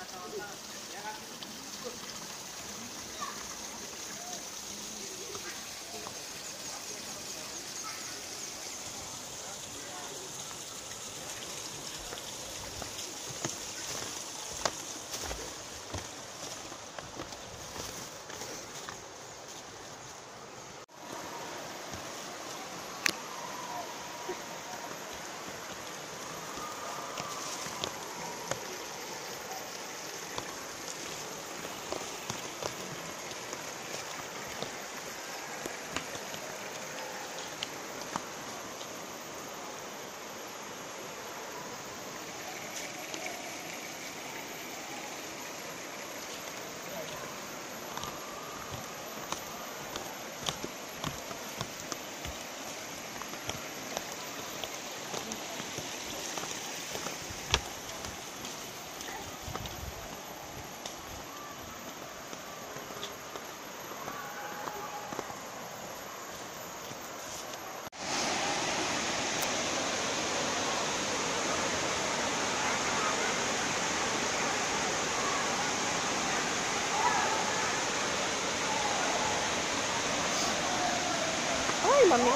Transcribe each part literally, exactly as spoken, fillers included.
Hi, mommy.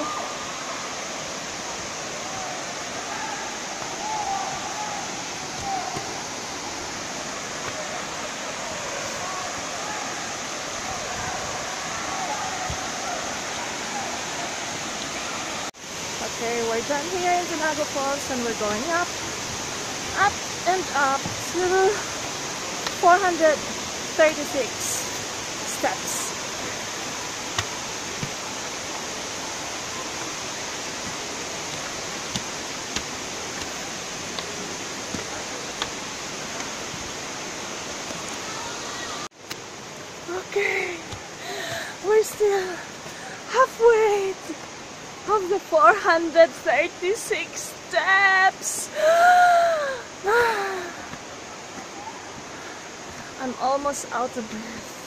Okay, we're done here in Tinago Falls and we're going up, up and up to four hundred thirty-six steps. Okay, we're still halfway of the four hundred thirty-six steps. I'm almost out of breath.